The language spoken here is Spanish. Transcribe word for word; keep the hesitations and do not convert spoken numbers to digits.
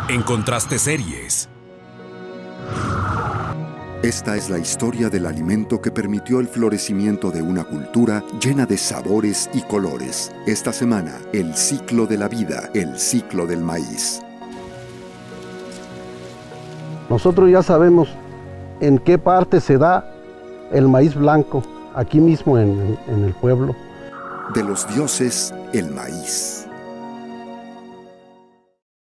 Encontraste Series. Esta es la historia del alimento que permitió el florecimiento de una cultura llena de sabores y colores. Esta semana, el ciclo de la vida, el ciclo del maíz. Nosotros ya sabemos en qué parte se da el maíz blanco, aquí mismo en, en el pueblo. De los dioses, el maíz.